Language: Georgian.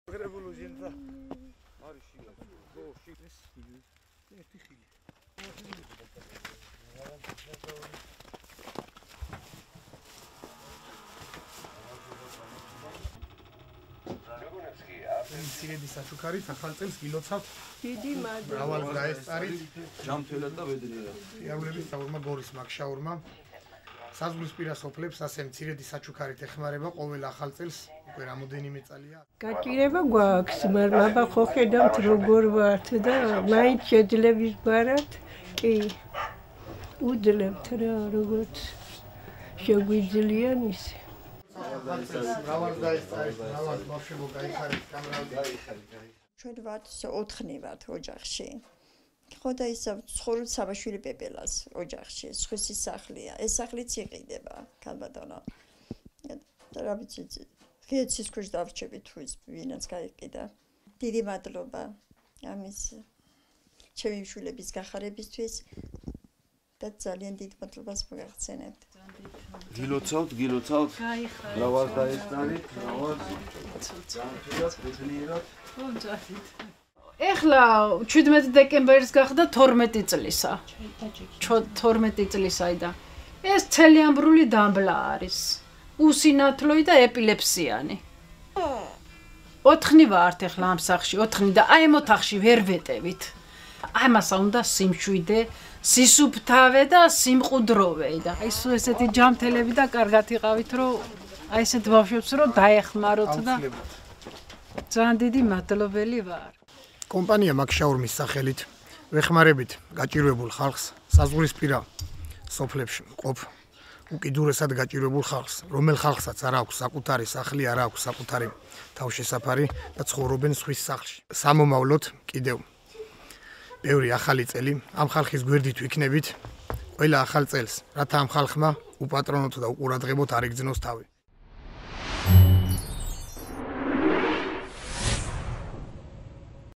მცირედი საჩუქარით ახალ წელს გილოცავთ დიდი მადლობა. მრავალ გაესწარით ჯამთველად და ვედრილად. იავლების საურმა გორის მაგშაურმა საზღვრისპირა სოფლებს ასე მცირედი საჩუქარით ეხმარება ყოველ ახალ წელს უკვე რამოდენიმე წელია. გაჭირება გვაქვს, მაგრამ აბა ხო ხედავთ როგორ ვართ და მაინც შეძლებს გვარად. კი. უძლებთ რა როგორც შეგვიძლიან ისე. მრავალ გაესწარით, მრავალ ბავშვებო გაიხარეთ, გამრავალ. ჩვენ ვართ 4 ვართ ოჯახში. ხო და ისა ცხოვრობ საბაშვილი პეპელას ოჯახში, სხვისი სახლია. ეს სახლიც იყიდება, ქალბატონო. და რა ვიცი, ღიაცის ქვეშ დავრჩებით თუ ის ვინაც გაიყიდა. დიდი მადლობა ამის ჩემი შვილების გახარებისთვის და ძალიან დიდ მადლობას მოგახსენებთ. გილოცავთ. მრავალ გაესწარით, მრავალ ჯამთველად, ვედრილად. ეხლა 17 დეკემბერის გახდა 12 წლისა. 12 წლისაი და ეს ცელიამბრული დამბლა არის. უსინათლოი და ეპილეფსიანი. 4 ვართ ეხლა ამ სახლში, 4 და აი ამ ოთახში ვერ ვეტევით. ამასა უნდა სიმშვიდე, სისუფთავე და სიმყუდროვე და აი სულ ესეთი ჯამთელები და კარგად იყავით, რომ აი ესეთ ბავშვებს რომ დაეხმაროთ და ძალიან დიდი მადლობელი ვარ. კომპანია მაგშაურმის სახელით ვეხმარებით გაჭირვებულ ხალხს საზღვრისპირა სოფლებში მყოფ უკიდურესად გაჭირვებულ ხალხს, რომელ ხალხსაც არ აქვს საკუთარი სახლი, არ აქვს საკუთარი თავშესაფარი და ცხოვრობენ სხვის სახლში. სამომავლოდ კიდევ ბევრი ახალი წელი ამ ხალხის გვერდით ვიქნებით ყველა ახალ წელს, რათა ამ ხალხმა უპატრონოთ და უყურადღებოთ არ იგრძნოს თავი.